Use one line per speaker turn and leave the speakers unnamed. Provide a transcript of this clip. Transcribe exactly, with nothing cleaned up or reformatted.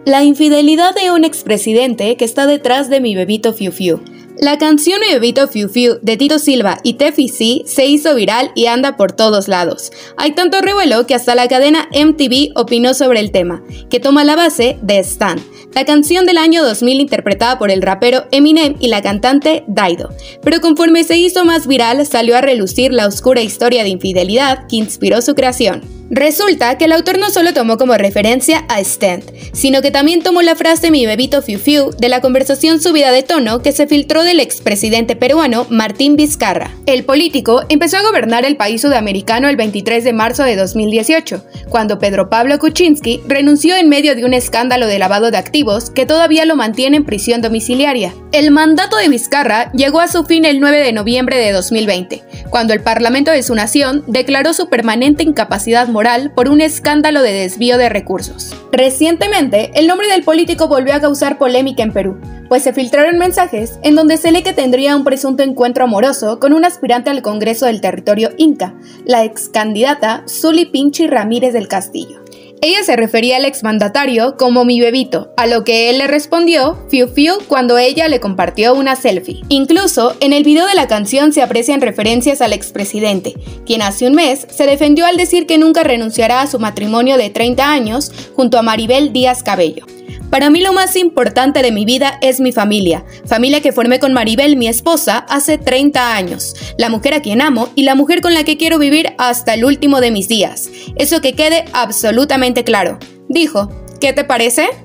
La infidelidad de un expresidente que está detrás de Mi Bebito Fiu Fiu. La canción Mi Bebito Fiu Fiu de Tito Silva y Tefi C se hizo viral y anda por todos lados. Hay tanto revuelo que hasta la cadena M T V opinó sobre el tema, que toma la base de Stan, la canción del año dos mil interpretada por el rapero Eminem y la cantante Dido. Pero conforme se hizo más viral, salió a relucir la oscura historia de infidelidad que inspiró su creación. Resulta que el autor no solo tomó como referencia a Stan, sino que también tomó la frase Mi Bebito Fiu Fiu de la conversación subida de tono que se filtró del expresidente peruano Martín Vizcarra. El político empezó a gobernar el país sudamericano el veintitrés de marzo de dos mil dieciocho, cuando Pedro Pablo Kuczynski renunció en medio de un escándalo de lavado de activos que todavía lo mantiene en prisión domiciliaria. El mandato de Vizcarra llegó a su fin el nueve de noviembre de dos mil veinte, cuando el Parlamento de su nación declaró su permanente incapacidad moral por un escándalo de desvío de recursos. Recientemente, el nombre del político volvió a causar polémica en Perú, pues se filtraron mensajes en donde se lee que tendría un presunto encuentro amoroso con una aspirante al Congreso del territorio Inca, la ex candidata Zuli Pinchi Ramírez del Castillo. Ella se refería al exmandatario como mi bebito, a lo que él le respondió Fiu Fiu cuando ella le compartió una selfie. Incluso, en el video de la canción se aprecian referencias al expresidente, quien hace un mes se defendió al decir que nunca renunciará a su matrimonio de treinta años junto a Maribel Díaz Cabello. Para mí lo más importante de mi vida es mi familia, familia que formé con Maribel, mi esposa, hace treinta años, la mujer a quien amo y la mujer con la que quiero vivir hasta el último de mis días. Eso que quede absolutamente claro. Dijo, ¿qué te parece?